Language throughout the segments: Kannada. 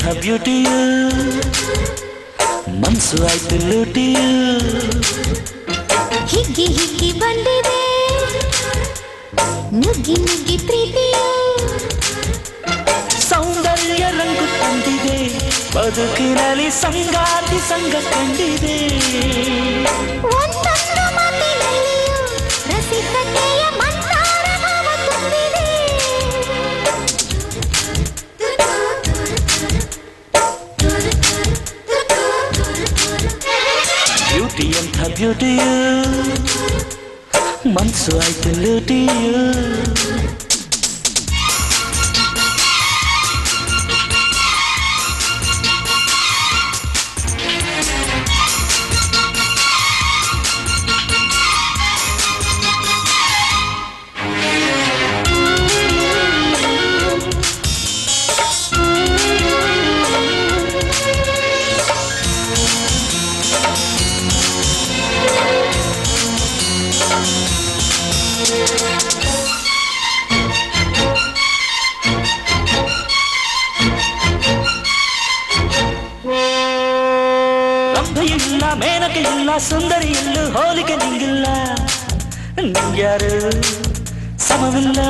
ಬ್ಯೂಟಿಯು ಮನ್ಸು ಆಯ್ತು ಲೂಟಿಯು ಹಿಗ್ಗಿ ಹಿಗ್ಗಿ ಬಂದಿದೆ ನುಗ್ಗಿ ನುಗ್ಗಿ ಪ್ರೀತಿಯು ಸೌಂದರ್ಯ ರಂಗು ತಂದಿದೆ ಬದುಕಿನಲ್ಲಿ ಸಂಗಾತಿ ಸಂಗ ಕಂಡಿದೆ ಒಂದೊಂದು ಮಾತಿನಲ್ಲಿಯೂ ರಸಿಕತೆಯ ಮಂದಾರ ಭಾವ ತುಂಬಿದೆ ಬ್ಯೂಟಿ ಎಂಥ ಬ್ಯೂಟಿಯು ಮನ್ಸು ಆಯ್ತು ಲೂಟಿಯು ಇಲ್ಲ ಮೇನಕೆ ಇಲ್ಲ ಸುಂದರಿ ಎಲ್ಲೂ ಹೋಲಿಕೆ ನಿಂಗಿಲ್ಲ ನಿಂಗ್ಯಾರು ಸಮವಿಲ್ಲ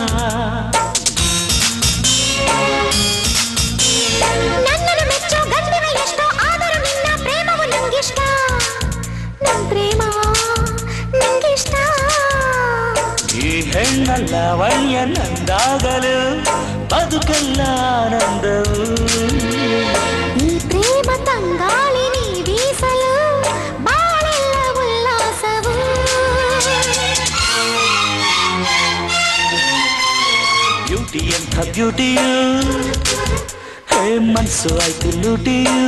ನನ್ನನ್ನು ಮೆಚ್ಚೋ ಗಂಡಿನ ಎಷ್ಟೋ ಆದರೂ ನಿನ್ನ ಪ್ರೇಮವು ನಂಗಿಷ್ಟ ನನ್ನ ಪ್ರೇಮ ನಂಗಿಷ್ಟ ಈ ಹೆಣ್ಣಲ್ಲ ವಣ್ಯ ನಂದಾಗಲು ಬದುಕಲ್ಲ ಆನಂದವು ಈ ಪ್ರೇಮ ತಂಗಾಳಿ ನೀ ಬೀಸಲು ಬಾಳೆಲ್ಲ ಉಲ್ಲಾಸವು ಬ್ಯೂಟಿ ಎಂಥ ಬ್ಯೂಟಿಯು ಹೇ ಮನ್ಸು ಆಯ್ತು ಲೂಟಿಯು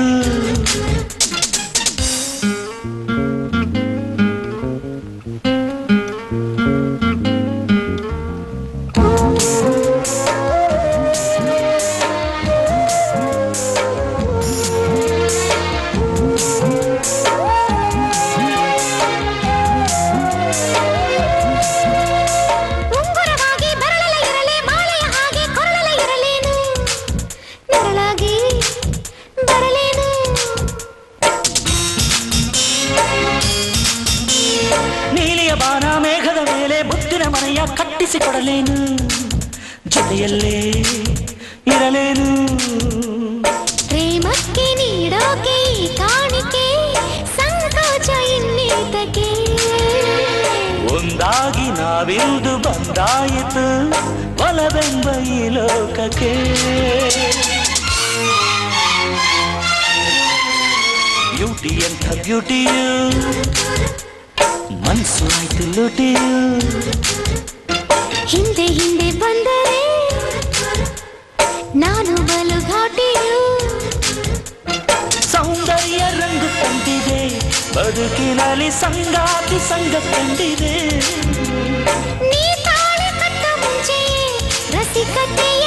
ಬಾನ ಮೇಘದ ಮೇಲೆ ಮುತ್ತಿನ ಮನೆಯ ಕಟ್ಟಿಸಿಕೊಡಲೇನು ಜೊತೆಯಲ್ಲೇ ಇರಲೇನು ಪ್ರೇಮಕ್ಕೆ ನೀಡೋಕೆ ಕಾಣಿಕೆ ಸಂಕೋಚ ಇನ್ನೇತಕ್ಕೆ ಒಂದಾಗಿ ನಾವಿಂದು ಬಂದಾಯಿತು ಒಲವೆಂಬ ಈ ಲೋಕಕ್ಕೆ ಬ್ಯೂಟಿ ಎಂಥ ಬ್ಯೂಟಿಯು ಮನ್ಸು ಆಯ್ತು ಲೂಟಿಯು ಹಿಂದೆ ಹಿಂದೆ ಬಂದರೆ ನಾನು ಬಲು ಘಾಟಿಯು ಸೌಂದರ್ಯ ರಂಗು ತಂದಿದೆ ಬದುಕಿನಲ್ಲಿ ಸಂಗಾತಿ ಸಂಗ ಕಂಡಿದೆ ನೀ ತಾಳಿ ಕಟ್ಟ ಮುಂಚೆಯೇ ರಸಿಕತೆ